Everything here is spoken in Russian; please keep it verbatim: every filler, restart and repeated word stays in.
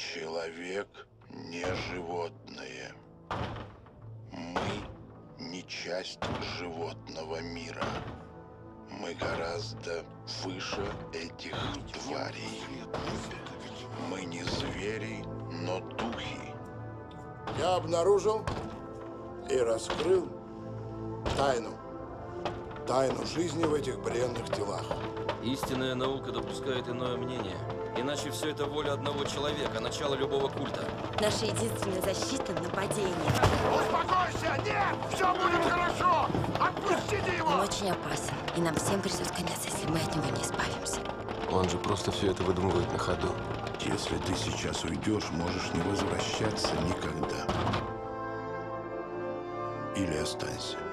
Человек не животное. Мы не часть животного мира. Мы гораздо выше этих тварей. Мы не звери, но духи. Я обнаружил и раскрыл тайну. Тайну жизни в этих бренных телах. Истинная наука допускает иное мнение. Иначе все это воля одного человека, начало любого культа. Наша единственная защита — нападение. Успокойся! Нет! Все будет хорошо! Отпустите его! Он очень опасен, и нам всем придет конец, если мы от него не избавимся. Он же просто все это выдумывает на ходу. Если ты сейчас уйдешь, можешь не возвращаться никогда. Или останься.